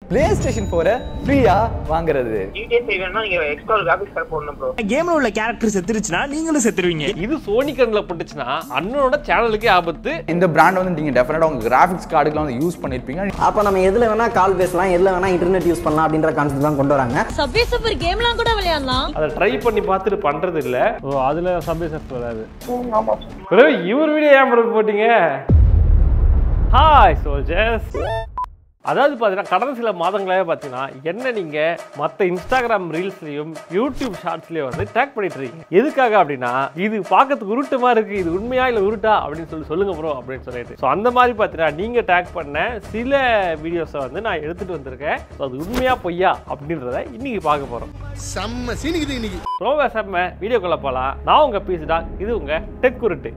PlayStation 4 ஃப்ரீயா வாங்குறது. GTA 5 வேணா நீங்க எக்ஸ்ட்ரா கிராபிக்ஸ் கார்டு போடணும் bro. கேம்ல உள்ள கேரக்டர் செத்துருச்சுனா நீங்களும் செத்துருவீங்க. இது சோனி கண்ணுல பட்டுச்சுனா அண்ணனோட சேனலுக்கே ஆபத்து. இந்த பிராண்ட் வந்து நீங்க டெஃபினட்டா உங்க கிராபிக்ஸ் கார்டுக்குலாம் வந்து யூஸ் பண்ணிருப்பீங்க. அப்ப நம்ம எதுல வேணா கால் பேசலாம், எதுல வேணா இன்டர்நெட் யூஸ் பண்ணலாம் அப்படிங்கற கான்செப்ட் தான் கொண்டு வராங்க. சப்வே சர்ஃபர் கேம்லாம் கூட விளையாடலாம். அத ட்ரை பண்ணி பார்த்துட்டு பண்றது இல்ல. ஓ அதுல சப்வே சர்ஃபர் வராது. ஆமா. bro இவர் வீடியோ ஏன் bro போட்டீங்க? Hi soldiers. அதாவது பார்த்தீங்கன்னா கடந்த சில மாதங்களாகவே பார்த்தீங்கன்னா என்ன நீங்கள் மற்ற இன்ஸ்டாகிராம் ரீல்ஸ்லையும் யூடியூப் ஷார்ட்ஸ்லையும் வந்து டேக் பண்ணிட்டு இருக்கீங்க. எதுக்காக அப்படின்னா இது பார்க்கறதுக்கு உருட்டுமா இருக்குது, இது உண்மையா இல்லை உருட்டா அப்படின்னு சொல்லுங்க ப்ரோ அப்படின்னு சொல்லிட்டு. ஸோ அந்த மாதிரி பார்த்தீங்கன்னா நீங்கள் டேக் பண்ண சில வீடியோஸை வந்து நான் எடுத்துகிட்டு வந்திருக்கேன். ஸோ அது உண்மையா பொய்யா அப்படின்றத இன்னைக்கு பார்க்க போகிறோம். செம்ம சீனிக்குது இன்னைக்கு. ரொம்ப செம்ம வீடியோக்குள்ள போகலாம். நான் உங்கள் பீஸ்டா, இது உங்கள் டெக் உருட்டு.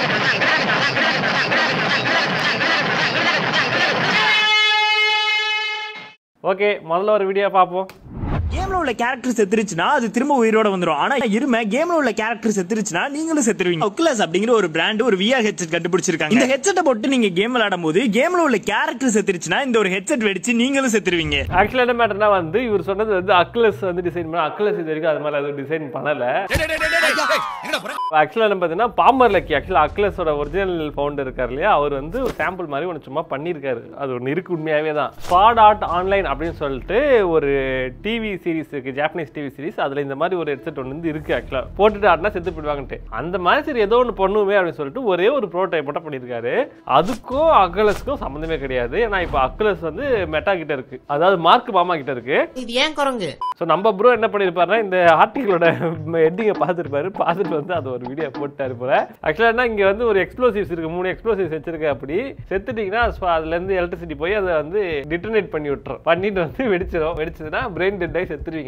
ஓகே முதல்ல ஒரு வீடியோ பார்ப்போம். கேம்ல உள்ள கேரக்டர் செத்துருச்சுனா அது திரும்ப உயிரோட வந்துரும். ஆனா இருமே கேம்ல உள்ள கேரக்டர் செத்துருச்சுனா நீங்களும் செத்துருவீங்க. Oculus அப்படிங்கிற ஒரு பிராண்ட் ஒரு VR ஹெட்செட் கண்டுபிடிச்சிருக்காங்க. இந்த ஹெட்செட்டை போட்டு நீங்க கேம் விளையாடும் போது கேம்ல உள்ள கேரக்டர் செத்துருச்சுனா இந்த ஒரு ஹெட்செட் வெடிச்சு நீங்களும் செத்துருவீங்க. ஆக்சுவலா என்ன மேட்டர்னா வந்து இவர் சொன்னது வந்து Oculus வந்து டிசைன் பண்ண. Oculus இது வரைக்கும் அது மாதிரி எதுவும் டிசைன் பண்ணல. ஆக்சுவலா என்ன பார்த்தீங்கன்னா பாமர் லக்கி ஆக்சுவலா Oculusோட ஒரிஜினல் ஃபவுண்டர் இருக்காரு இல்லையா, அவர் வந்து ஒரு சாம்பிள் மாதிரி ஒன்று சும்மா பண்ணியிருக்காரு. அது ஒன்று இருக்கு உண்மையாவே தான். Rs.800 ஆன்லைன் அப்படின்னு சொல்லிட்டு ஒரு டிவி சீரிஸ் இருக்கு, ஜாப்பனீஸ் டிவி சீரிஸ். அதுல இந்த மாதிரி ஒரு ஹெட்செட் ஒன்று வந்து இருக்கு. ஆக்சுவலா போட்டுட்டு ஆடினா செத்து போயிடுவாங்கட்டு. அந்த மாதிரி சரி ஏதோ ஒன்று பண்ணுவோமே அப்படின்னு சொல்லிட்டு ஒரே ஒரு ப்ரோடைப் மட்டும் பண்ணியிருக்காரு. அதுக்கும் Oculusக்கும் சம்மந்தமே கிடையாது. ஏன்னா இப்போ Oculus வந்து மெட்டா கிட்ட இருக்கு, அதாவது மார்க் பாமா கிட்ட இருக்கு. இது ஏன் குரங்கு? ஸோ நம்ம ப்ரோ என்ன பண்ணியிருப்பாருன்னா இந்த ஆர்டிகளோட ஹெட்டிங்கை பார்த்துருப்பாரு. பார்த்துட்டு வந்து அது ஒரு வீடியோ போட்டாரு போல. ஆக்சுவலாக என்ன இங்கே வந்து ஒரு எக்ஸ்ப்ளோசிவ்ஸ் இருக்கு, 3 எக்ஸ்ப்ளோசிவ்ஸ் வச்சிருக்கு. அப்படி செத்துட்டீங்கன்னா அதுலேருந்து எலக்ட்ரிசிட்டி போய் அதை வந்து டிட்டனேட் பண்ணி விட்டுரும். பண்ணிட்டு வந்து வெடிச்சிடும். வெடிச்சதுன்னா பிரெயின் டெட் ஆகி செத்துருவீங்க.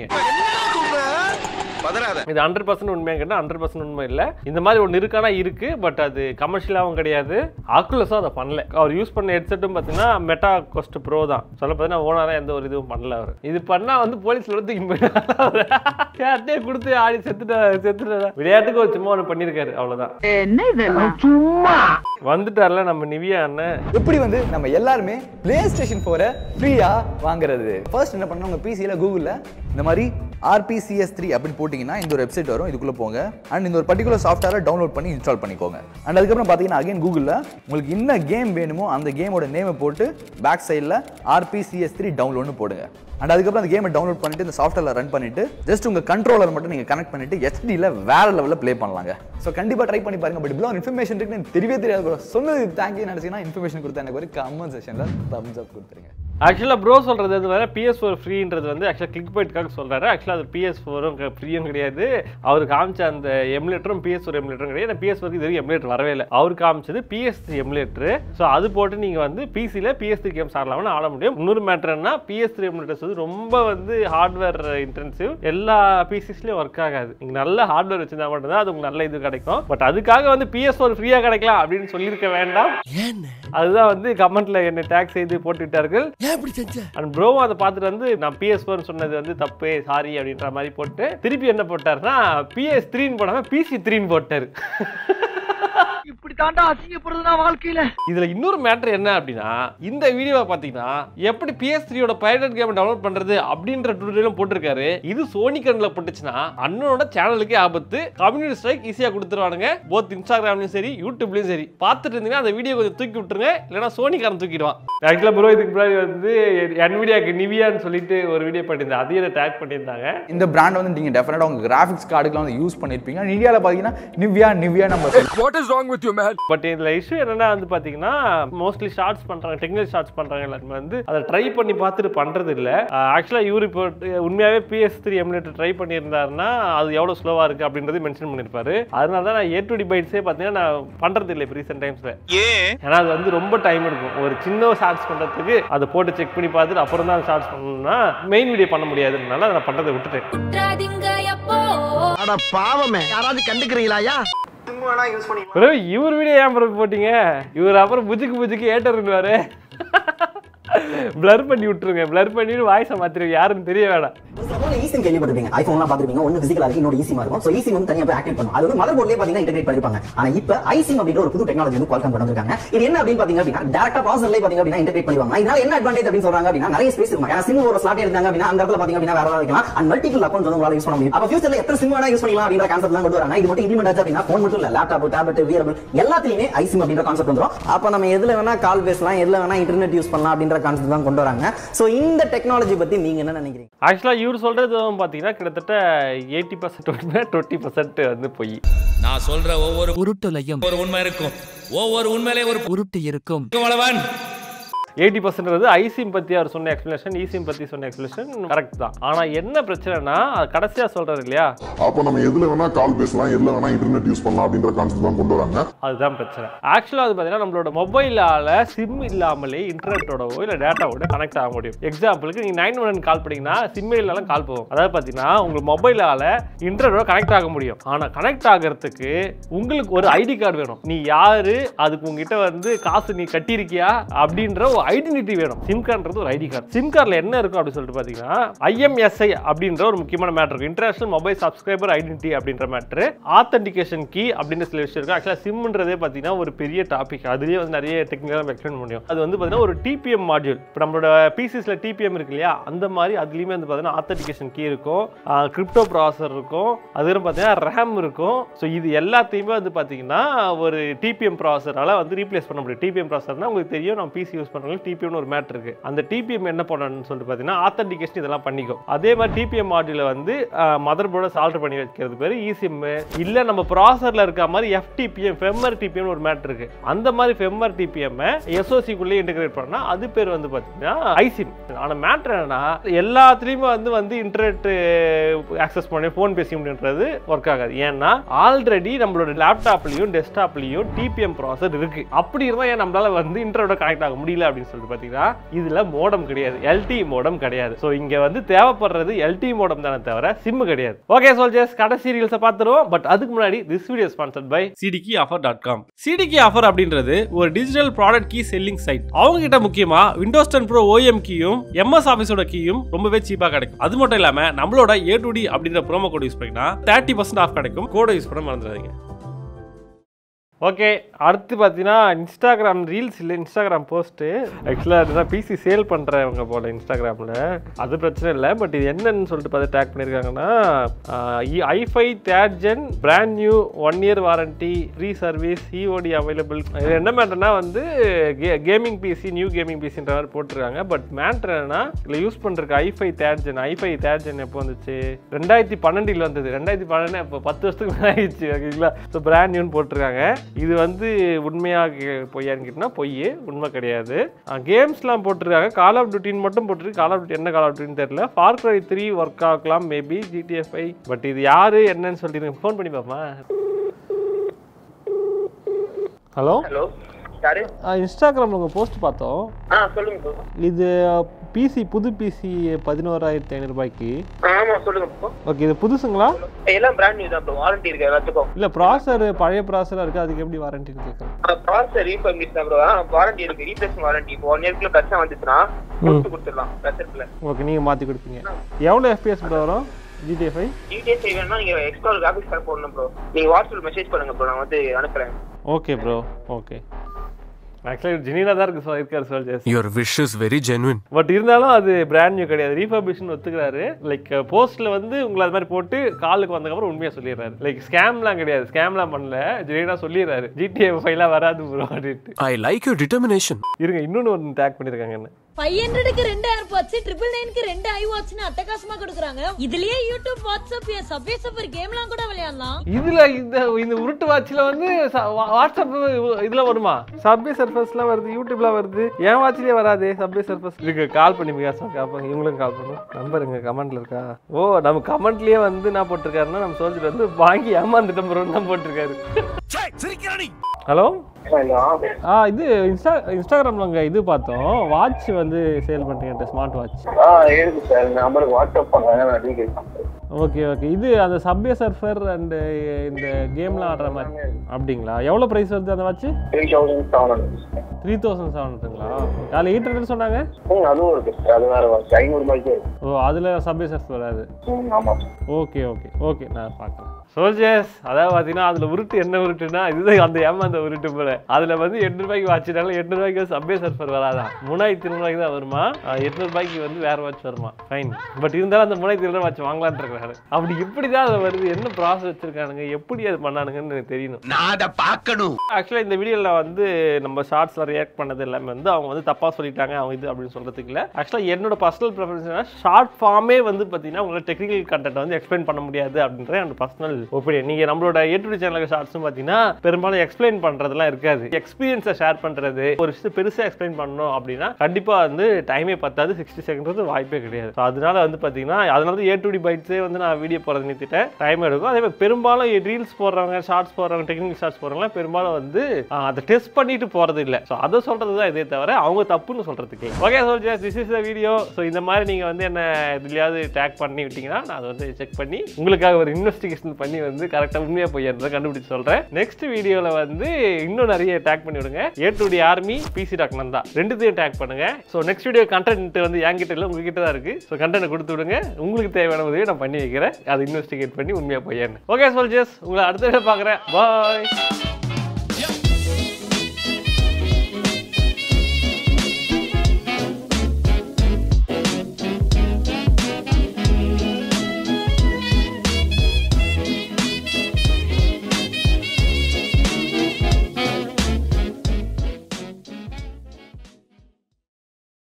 இது 100% உண்மையா கேட்டா 100% உண்மை இல்ல. இந்த மாதிரி ஒன்று இருக்கானா இருக்கு, பட் அது கமர்ஷியலாகவும் கிடையாது. Oculusம் அதை பண்ணல. அவர் யூஸ் பண்ண ஹெட்செட்டும் பார்த்தீங்கன்னா மெட்டா கோஸ்ட் ப்ரோ தான். சொல்ல பார்த்தீங்கன்னா ஓனரா எந்த ஒரு இதுவும் பண்ணல. அவர் இது பண்ணா வந்து போலீஸ்ல வந்து யார்ட்டே கொடுத்து ஆடி செத்துட்டு விளையாட்டுக்கு ஒரு சும்மா ஒன்று பண்ணியிருக்காரு. அவ்வளவுதான். என்ன இது சும்மா வந்துட்டார்ல நம்ம நிவியா அண்ணன். எப்படி வந்து நம்ம எல்லாருமே PlayStation 4 ஃப்ரீயா வாங்குறது. ஃபர்ஸ்ட் என்ன பண்ணணும், உங்க பிசில கூகுள்ல இந்த மாதிரி RPCS3 அப்படின்னு போட்டிங்கன்னா இந்த ஒரு வெப்சைட் வரும். இதுக்குள்ளே போங்க அண்ட் இந்த ஒரு பர்டிகுலர் சாஃப்ட்வேரை டவுன்லோட் பண்ணி இன்ஸ்டால் பண்ணிக்கோங்க. அண்ட் அதுக்கப்புறம் பார்த்தீங்கன்னா அகைன் கூகுளில் உங்களுக்கு என்ன கேம் வேணுமோ அந்த கேமோட நேமை போட்டு பேக் சைடில் RPCS3 டவுன்லோட்னு போடுங்க. அண்ட் அதுக்கப்புறம் அந்த கேமை டவுன்லோட் பண்ணிட்டு இந்த சாஃப்ட்வேரில் ரன் பண்ணிட்டு ஜஸ்ட் உங்கள் கண்ட்ரோலர் மட்டும் நீங்கள் கனெக்ட் பண்ணிட்டு HDயில் வேற லெவலில் ப்ளே பண்ணலாங்க. ஸோ கண்டிப்பாக ட்ரை பண்ணி பாருங்க. பட் இவ்வளோ இன்ஃபர்மேஷன் இருக்குன்னு எனக்கு தெரியவே தெரியாது. சொன்னது தேங்க்யூ நினச்சிங்கன்னா இன்ஃபர்மேஷன் கொடுத்தா எனக்கு ஒரு கமெண்ட் செக்ஷனில் தம்ஸ் அப் கொடுத்துருங்க. ஆக்சுவலாக ப்ரோ சொல்கிறது வந்து வேறு PS4 ஃப்ரீன்றது வந்து ஆக்சுவலாக கிளிக் பைட்டுக்காக சொல்கிறாரு. ஆக்சுவலாக அது PS4ம் ஃப்ரீயும் கிடையாது. அவர் காமிச்ச அந்த எமுலேட்டரும் PS4 எமுலேட்டரும் கிடையாது. PS4க்கு இது வரைக்கும் எமுலேட்டர் வரவே இல்லை. அவர் காமிச்சது PS3 எமுலேட்டரு. ஸோ அது போட்டு நீங்கள் வந்து பிசியில் PS3 கேம்ஸ் ஆடலாம்னு ஆட முடியும். இன்னொரு மேட்டர்னா PS3 எமுலேட்டர்ஸ் வந்து ரொம்ப வந்து ஹார்ட்வேர் இன்டென்சிவ். எல்லா பிசிஸ்லையும் ஒர்க் ஆகாது. நீங்கள் நல்ல ஹார்ட்வேர் வச்சிருந்தா மட்டும்தான் அது உங்களுக்கு நல்ல இது கிடைக்கும். பட் அதுக்காக வந்து PS4 ஃப்ரீயாக கிடைக்கலாம் அப்படின்னு சொல்லியிருக்க வேண்டாம். அதுதான் வந்து கமெண்ட்ல என்ன டேக் செய்து போட்டுவிட்டார்கள். அண்ட் ப்ரோ அதை பார்த்துட்டு வந்து நான் PS4 சொன்னது வந்து தப்பு சாரி அப்படின்ற மாதிரி போட்டு திருப்பி என்ன போட்டாருன்னா PS3 போடாம PC3 போட்டாரு. இப்படி தாண்டா அசிங்கப்படுறதுனா வாழ்க்கையில. இதுல இன்னொரு மேட்டர் என்ன அப்படின்னா இந்த வீடியோவை பாத்தீங்கன்னா எப்படி PS3யோட பைரேட் கேம் டவுன்லோட் பண்றது அப்படின்ற டுட்டோரியலும் போட்டிருக்காரு. இது சோனி கண்ணுல பட்டுச்சுன்னா அண்ணனோட சேனலுக்கே ஆபத்து. கம்யூனிட்டி ஸ்ட்ரைக் ஈஸியா கொடுத்துருவானுங்க. போத் இன்ஸ்டாகிராம்லயும் சரி யூடியூப்லயும் சரி. பார்த்துட்டு இருந்தீங்கன்னா அந்த வீடியோ கொஞ்சம் தூக்கி விட்டுருங்க, இல்லைன்னா சோனிக்காரன் தூக்கிடுவான். ஆக்சுவலா ப்ரோ இதுக்கு முன்னாடி வந்து NVIDIAக்கு நிவியான்னு சொல்லிட்டு ஒரு வீடியோ பண்ணியிருந்தேன். அதையே டேக் பண்ணியிருந்தாங்க. இந்த பிராண்ட் வந்து நீங்க டெஃபினட்டா உங்க கிராபிக்ஸ் கார்டுக்குலாம் வந்து யூஸ் பண்ணிருப்பீங்க. இந்தியாவில் பாத்தீங்கன்னா நிவியா நம்ம What is wrong with you man? But இதுல இஷ்யூ என்னன்னா வந்து பாத்தீங்கன்னா மோஸ்ட்லி ஷார்ட்ஸ் பண்றாங்க, டெக்னிக்கல் ஷார்ட்ஸ் பண்றாங்க. எல்லாருமே வந்து அதை ட்ரை பண்ணி பார்த்துட்டு பண்றது இல்ல. ஆக்சுவலா இவர் இப்போ உண்மையாவே PS3 எமுலேட்டர் ட்ரை பண்ணியிருந்தாருன்னா அது எவ்வளவு ஸ்லோவா இருக்கு அப்படின்றது மென்ஷன் பண்ணிருப்பாரு. அதனால தான் நான் A2D பைட்ஸே பாத்தீங்கன்னா நான் பண்றது இல்லை இப்போ ரீசெண்ட் டைம்ஸ்ல. ஏன்னா அது வந்து ரொம்ப டைம் எடுக்கும். ஒரு சின்ன ஷார்ட்ஸ் பண்றதுக்கு அதை போட்டு செக் பண்ணி பார்த்துட்டு அப்புறம் தான் ஷார்ட்ஸ் பண்ணணும்னா மெயின் வீடியோ பண்ண முடியாதுனால அதை பண்றதை விட்டுட்டேன். அட பாவமே, யாராவது கண்டுக்கிறீங்களாயா? இவர் வீடியோ ஏன் போட்டீங்க? இவர் அப்புறம் புஜுக்கு ஏட்டர் இருந்துவாரு. பிளர் பண்ணி விட்டுருங்க, பிளர் பண்ணிட்டு வாய்ஸை மாத்திருங்க, யாருன்னு தெரிய வேணாம். ஈஸிம் கேள்விப்பட்டிருப்பீங்க, ஐபோன்லாம் பார்த்திருப்பீங்க, ஒன்னு பிசிக்கலா இருக்கு, இன்னொரு ஈஸிமா இருக்கும். சோ ஈஸிம் வந்து தனியா போய் ஆக்டிவேட் பண்ணும். அது வந்து மதர் போர்ட்லயே பாத்தீங்கன்னா இன்டெகிரேட் பண்ணிருப்பாங்க. ஆனா இப்போ ஐசிம் அப்படிங்கிற ஒரு புது டெக்னாலஜி வந்து Qualcomm கொண்டு வந்திருக்காங்க. இது என்ன அப்படின்னு பாத்தீங்க அப்படின்னா டைரக்டா ப்ராசஸர்லயே பாத்தீங்க அப்படின்னா இன்டெகிரேட் பண்ணுவாங்க. இதனால என்ன அட்வான்டேஜ் அப்படின்னு சொல்றாங்க அப்படின்னா நிறைய ஸ்பேஸ் இருக்கும். ஏன்னா சிம் ஒரு ஸ்லாட் இருந்தாங்க அப்படின்னா அந்த இடத்துல பாத்தீங்க அப்படின்னா வேற ஏதாவது வைக்கலாம். அண்ட் மல்டிபிள் அக்கவுண்ட்ஸ் வந்து உங்களால யூஸ் பண்ண முடியும். அப்ப ஃபியூச்சர்ல எத்தனை சிம் வேணா யூஸ் பண்ணலாம் அப்படிங்கிற கான்செப்ட் தான் கொண்டு வராங்க. இது மட்டும் இம்ப்ளிமெண்ட் ஆச்சு அப்படின்னா போன் மட்டும் இல்ல, லேப்டாப், டேப்லெட், வியரபிள் எல்லாத்துலயுமே ஐசிம் அப்படிங்கிற கான்செப்ட் வந்துரும். அப்ப நம்ம எதுல வேணா கால் பேசலாம், எதுல வேணா இன்டர்நெட் யூஸ் பண்ணலாம் அப்படிங்கிற கான்செப்ட் தான் கொண்டு வராங்க. சோ இந்த டெக்னாலஜி பத்தி நீங்க என்ன நினைக்கிறீங்க? ஆக்சுவலா இவர் சொல்றது பாத்தீங்கன்னா கிட்டத்தட்ட 80% உண்மை, 20% வந்து பொய். நான் சொல்ற ஒவ்வொரு உருட்டுலையும் ஒரு உண்மை இருக்கும், ஒவ்வொரு உண்மையிலே ஒரு உருட்டு இருக்கும். 80% ஐசிம் பத்தி அவர் சொன்ன எக்ஸ்பிளேஷன், ஈசிம் பத்தி சொன்ன எக்ஸ்பிளேஷன் கரெக்ட் தான். ஆனா என்ன பிரச்சனைனா கடைசியா சொல்றாரு இல்லையா, அப்ப நம்ம எதுல வேணா கால் பேசலாம், எதுல வேணா இன்டர்நெட் யூஸ் பண்ணலாம் அப்படின்ற கான்செப்ட் தான் கொண்டு வராங்க. அதுதான் பிரச்சனை. ஆக்சுவலா அது பாத்தீங்கன்னா நம்மளோட மொபைலால சிம் இல்லாமலே இன்டர்நெட்டோடவோ இல்ல டேட்டாவோட கனெக்ட் ஆக முடியும். எக்ஸாம்பிளுக்கு நீங்க 911 கால் பண்ணீங்கன்னா சிம் இல்லாம கால் போகும். அதாவது பாத்தீங்கன்னா உங்க மொபைலால இன்டர்நெட்டோட கனெக்ட் ஆக முடியும். ஆனா கனெக்ட் ஆகிறதுக்கு உங்களுக்கு ஒரு ஐடி கார்டு வேணும். நீ யாரு, அதுக்கு உங்ககிட்ட வந்து காசு நீ கட்டியிருக்கியா அப்படின்ற ஐடென்டிட்டி வேணும். சிம் கார்டுன்றது ஒரு ஐடி கார்டு. சிம் கார்டுல என்ன இருக்கும் அப்படின்னு சொல்லிட்டு பாத்தீங்கன்னா IMSI அப்படின்ற ஒரு முக்கியமான மேட்டர் இருக்கு. இன்டர்நேஷனல் மொபைல் சப்ஸ்கிரைபர் ஐடென்டிட்டி அப்படின்ற மேட்டர், ஆத்தென்டிகேஷன் கீ அப்படின்னு சில விஷயம் இருக்கு. ஆக்சுவலா சிம்ன்றதே பாத்தீங்கன்னா ஒரு பெரிய டாபிக். அதுலயே வந்து நிறைய டெக்னிக்கலா எக்ஸ்பிளைன் முடியும். அது வந்து பாத்தீங்கன்னா ஒரு TPM மாடியூல். இப்போ நம்மளோட PCஸ்ல TPM இருக்கு இல்லையா, அந்த மாதிரி அதுலயுமே வந்து பாத்தீங்கன்னா ஆத்தென்டிகேஷன் கீ இருக்கும், கிரிப்டோ ப்ராசஸர் இருக்கும், அதுவும் பாத்தீங்கன்னா RAM இருக்கும். ஸோ இது எல்லாத்தையுமே வந்து பாத்தீங்கன்னா ஒரு TPM ப்ராசஸரால வந்து ரீப்ளேஸ் பண்ண முடியும். TPM ப்ராசஸர்னா உங்களுக்கு தெரியும், நம்ம PC யூஸ் பண்றவங்க TPM ஒரு மேட்டர் இருக்கு. அந்த TPM என்ன பண்ணணும்னு சொல்லிட்டு பாத்தீங்கன்னா ஆத்தென்டிகேஷன் இதெல்லாம் பண்ணிக்கும். அதே மாதிரி TPM மாடியூல வந்து மதர் போர்டை சால்வ் பண்ணி வைக்கிறது பேரு eSIM. இல்ல நம்ம ப்ராசஸர்ல இருக்க மாதிரி FTPM ஃபெம்மர் TPM ஒரு மேட்டர் இருக்கு. அந்த மாதிரி ஃபெம்மர் TPM SoC குள்ளே இன்டகிரேட் பண்ணா அது பேர் வந்து பாத்தீங்கன்னா ஐசிம். ஆனா மேட்டர் என்னன்னா எல்லாத்துலயுமே வந்து இன்டர்நெட் ஆக்சஸ் பண்ணி போன் பேச முடியும்ன்றது ஒர்க் ஆகாது. ஏன்னா ஆல்ரெடி நம்மளோட லேப்டாப்லயும் டெஸ்க்டாப்லயும் TPM ப்ராசஸர் இருக்கு. அப்படி இருந்தா ஏன் நம்மளால வந்து இன்டர்நெட் கனெக்ட் ஆக முடியல அப்படின்னு சொல்லிட்டு பாத்தீங்கன்னா இதுல மோடம் கிடையாது, LTE மோடம் கிடையாது. சோ இங்க வந்து தேவைப்படுறது LTE மோடம் தானே தவிர சிம் கிடையாது. ஓகே சோல்ஜர்ஸ், கடைசி ரீல்ஸை பார்த்துருவோம். பட் அதுக்கு முன்னாடி this video sponsored by cdkeyoffer.com. cdkeyoffer அப்படின்றது ஒரு digital product key selling site. அவங்க கிட்ட முக்கியமா விண்டோஸ் 10 Pro OEM கீயும் MS ஆஃபீஸோட கீயும் ரொம்பவே சீப்பா கிடைக்கும். அது மட்டும் இல்லாம நம்மளோட A2D அப்படின்ற ப்ரோமோ கோட் யூஸ் பண்ணினா 30% ஆஃப் கிடைக்கும். கோடை யூஸ் பண்ண மறந்துடாதீங்க. ஓகே, அடுத்து பார்த்தீங்கன்னா இன்ஸ்டாகிராம் ரீல்ஸ் இல்லை, இன்ஸ்டாகிராம் போஸ்ட்டு. ஆக்சுவலாக அதுதான் PC சேல் பண்ணுறவங்க போல் இன்ஸ்டாகிராமில். அது பிரச்சனை இல்லை. பட் இது என்னன்னு சொல்லிட்டு பார்த்து டேக் பண்ணியிருக்காங்கன்னா i5 3rd gen brand new 1 year warranty, free service, COD available. இது என்ன மேட்டர்னா வந்து கேமிங் PC, நியூ கேமிங் PCன்ற மாதிரி போட்டிருக்காங்க. பட் மேட்டர் என்னன்னா இதில் யூஸ் பண்ணுறதுக்கு i5 3rd gen எப்போ வந்துச்சு, 2012 வந்தது. 2012 இப்போ 10 வருஷத்துக்கு மேலே ஆயிடுச்சு. ஓகேங்களா? ஸோ பிராண்ட் நியூன்னு போட்டிருக்காங்க. இது வந்து உண்மையாக பொய்யான்னு கேட்டா பொய், உண்மை கிடையாது. கேம்ஸ்லாம் போட்டிருக்காங்க. கால் ஆஃப் டியூட்டின்னு மட்டும் போட்டிருக்கு. கால் ஆஃப் டியூட்டி என்ன கால் ஆஃப் டியூட்டின்னு தெரியல. Far Cry 3 ஒர்க் ஆகலாம் மேபி, GTA 5. பட் இது யாரு என்னன்னு சொல்லிட்டு ஃபோன் பண்ணி பாப்பா. ஹலோ ஹலோ யாரு? இன்ஸ்டாகிராம்ல உங்க போஸ்ட் பார்த்தோம். சொல்லுங்க ப்ரோ. இது PC, புது PC 11,500 ரூபாய்க்கு. ஆமா சொல்லுங்க ப்ரோ. ஓகே, இது புதுசுங்களா? எல்லாம் பிராண்ட் நியூ தான் ப்ரோ. வாரண்டி இருக்கு எல்லாத்துக்கும். இல்ல ப்ராசஸர் பழைய ப்ராசஸரா இருக்கு, அதுக்கு எப்படி வாரண்டி கேக்குறேன்? ப்ராசஸர் ரீஃபர்பிஷ் தான் ப்ரோ. வாரண்டி இருக்கு, ரீப்ளேஸ்மென்ட் வாரண்டி. 1 இயர்க்குள்ள பிரச்சனை வந்துச்சுனா கொடுத்துடலாம் பிரச்சனை. ஓகே, நீங்க மாத்தி கொடுப்பீங்க. எவ்வளவு FPS ப்ரோ வரும் GTA 5? GTA 5 வேணும்னா நீங்க எக்ஸ்ட்ரா கிராபிக்ஸ் கார்டு போடணும் ப்ரோ. நீங்க வாட்ஸ்அப்ல மெசேஜ் பண்ணுங்க ப்ரோ, நான் வந்து அனுப்புறேன். Okay bro, okay. ஆக்சுவலி ஜெனினா தான் இருக்காரு soldiers. Your wish is very genuine. But இருந்தாலும் அது பிராண்ட் நியூ கிடையாது, ரீஃபர்பிஷ்னு ஒத்துக்கிறாரு. லைக் போஸ்ட்ல வந்து உங்களை அது மாதிரி போட்டு காலுக்கு வந்ததுக்கப்புறம் உண்மையாக சொல்லிடுறாரு. லைக் ஸ்கேம்லாம் கிடையாது, ஸ்கேம்லாம் பண்ணல. ஜெனினா சொல்லிடுறாரு GTA 5 வராது ப்ரோ அப்படின்ட்டு. I like your determination. இருங்க, இன்னொன்று ஒன்று டேக் பண்ணியிருக்காங்க. என்ன 500க்கு 2 AirPods, 999க்கு 2 iWatchனு அட்டகாசமா கொடுக்குறாங்க. இதுலயே யூடியூப், வாட்ஸ்அப், சப்வே சர்ஃபர் கேம்லாம் கூட விளையாடலாம். இதுல இந்த உருட்டு வாட்ச்ல வந்து வாட்ஸ்அப் இதுல வருமா? சப்வே சர்ஃபஸ்லாம் வருது, யூடியூப்லாம் வருது. என் வாட்ச்லயே வராது சப்வே சர்ஃபஸ். இதுக்கு கால் பண்ணி இவங்களும் கால் பண்ணும். நம்பருங்க கமெண்ட்ல இருக்கா? ஓ, நம்ம கமெண்ட்லயே வந்து என்ன போட்டிருக்காருன்னா நம்ம சோல்ஜர் வந்து வாங்கி ஏமாந்துட்டோம் ப்ரோன்னு தான் போட்டிருக்காரு. ஹலோ, இது இன்ஸ்டாகிராம்ல இது பார்த்தோம், வாட்ச் வந்து சேல் பண்றீங்க, ஸ்மார்ட் வாட்ச். இருக்கு சார், நம்பருக்கு வாட்ஸ்அப் பண்ணுங்க, நான் டீடைல்ஸ் அனுப்புறேன். Okay okay. இது அந்த சப்வே சர்ஃபர் அண்ட் இந்த கேம்லாம் ஆடுற மாதிரி அப்படிங்களா? எவ்வளோ ப்ரைஸ் வருது அந்த வாட்ச்? 3700. 3700ங்களா? அதுல 800 சொன்னாங்க. அதுவும் இருக்கு. அது வேற 500 ரூபாய்க்கு. ஓ அதுல சப்வே சர்ஃப் வராது. ஆமா. ஓகே நான் பார்க்கறேன். சோல்ஜர்ஸ் அதாவது பாத்தீங்கன்னா அதுல உருட்டு என்ன உருட்டுனா இதுதான் அந்த ஏமாந்த உருட்டு போல. அதுல வந்து 800 ரூபாய்க்கு வாட்சினாலும் 800 ரூபாய்க்கு சப்வே சர்ஃபர் வராதா? 3200 ரூபாய்க்கு தான் வருமா? 800 ரூபாய்க்கு வந்து வேற வாட்ச் வருமா? ஃபைன். பட் இருந்தாலும் அந்த 3200 வாட்ச் வாங்கலாம்னு இருக்காரு. அப்படி எப்படிதான் அது வருது? என்ன ப்ராசஸ் வச்சிருக்கானுங்க? எப்படி அது பண்ணானுங்கன்னு எனக்கு தெரியணும். நான் அதை பார்க்கணும். ஆக்சுவலா இந்த வீடியோல வந்து நம்ம ஷார்ட்ஸ்ல ரியாக்ட் பண்ணது எல்லாமே வந்து அவங்க வந்து தப்பா சொல்லிட்டாங்க அவங்க இது அப்படின்னு சொல்றதுக்கு இல்ல. ஆக்சுவலா என்னோட பர்சனல் ப்ரிஃபரன்ஸ் ஷார்ட் ஃபார்மே வந்து பாத்தீங்கன்னா உங்களோட டெக்னிக்கல் கண்டென்ட் வந்து எக்ஸ்பிளைன் பண்ண முடியாது அப்படின்ற என்னோட பர்சனல் ஒப்பீனியன். நீங்க நம்மளோட A2D சேனலுக்கு ஷார்ட்ஸும் பாத்தீங்கன்னா பெரும்பாலும் எக்ஸ்பிளைன் பண்றதெல்லாம் இருக்காது. எக்ஸ்பீரியன்ஸை ஷேர் பண்றது ஒரு விஷயத்தை பெருசா எக்ஸ்பிளைன் பண்ணணும் அப்படின்னா கண்டிப்பா வந்து டைமே பத்தாது. 60 செகண்ட் வாய்ப்பே கிடையாது. அதனால வந்து பாத்தீங்கன்னா அதனால A2D பைட்ஸே வந்து நான் வீடியோ போறது நிறுத்திட்டேன். டைம் எடுக்கும். அதே மாதிரி பெரும்பாலும் ரீல்ஸ் போடுறவங்க ஷார்ட்ஸ் போடுறவங்க டெக்னிக்கல் ஷார்ட்ஸ் போடுறவங்க பெரும்பாலும் வந்து அதை டெஸ்ட் பண்ணிட்டு போறது இல்ல. ஸோ அதை சொல்றது தான் இதே தவிர அவங்க தப்புன்னு சொல்றதுக்கு. Okay soldiers this is the video. So இந்த மாதிரி நீங்க வந்து என்ன எதுலையாவது டேக் பண்ணி விட்டீங்கன்னா நான் அதை வந்து செக் பண்ணி உங்களுக்காக ஒரு இன்வெஸ்டிகேஷன் பண்ணி வந்து கரெக்டா உண்மையா போய் கண்டுபிடிச்சு சொல்றேன். நெக்ஸ்ட் வீடியோல வந்து இன்னும் நிறைய டேக் பண்ணி விடுங்க. A2D ஆர்மி PC.kk தான் ரெண்டுத்தையும் டேக் பண்ணுங்க. ஸோ நெக்ஸ்ட் வீடியோ கண்டென்ட் வந்து என்கிட்ட இல்லை உங்ககிட்ட தான் இருக்கு. ஸோ கண்டென்ட் கொடுத்து விடுங்க. உங்களுக்கு தேவையான உதவியை நான் பண்ணி வைக்கிறேன். அதை இன்வெஸ்டிகேட் பண்ணி உண்மையா போய். ஓகே சோல்ஜர்ஸ் உங்களை அடுத்த வீடியோ பார்க்குறேன். பாய்.